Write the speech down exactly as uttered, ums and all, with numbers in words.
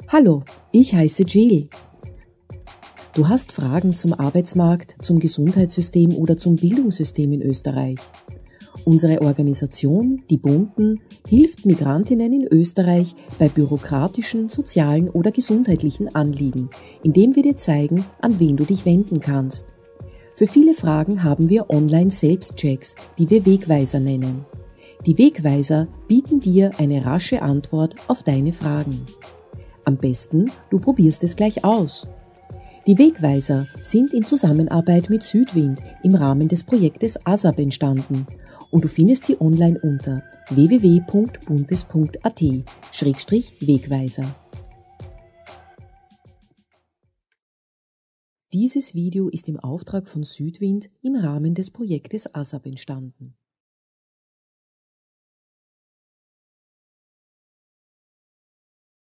Hallo, ich heiße Jill. Du hast Fragen zum Arbeitsmarkt, zum Gesundheitssystem oder zum Bildungssystem in Österreich. Unsere Organisation, die Bunten, hilft Migrantinnen in Österreich bei bürokratischen, sozialen oder gesundheitlichen Anliegen, indem wir dir zeigen, an wen du dich wenden kannst. Für viele Fragen haben wir Online-Selbstchecks, die wir Wegweiser nennen. Die Wegweiser bieten dir eine rasche Antwort auf deine Fragen. Am besten, du probierst es gleich aus. Die Wegweiser sind in Zusammenarbeit mit Südwind im Rahmen des Projektes A S A P entstanden und du findest sie online unter w w w punkt buntes punkt a t Schrägstrich Wegweiser. Dieses Video ist im Auftrag von Südwind im Rahmen des Projektes A S A P entstanden.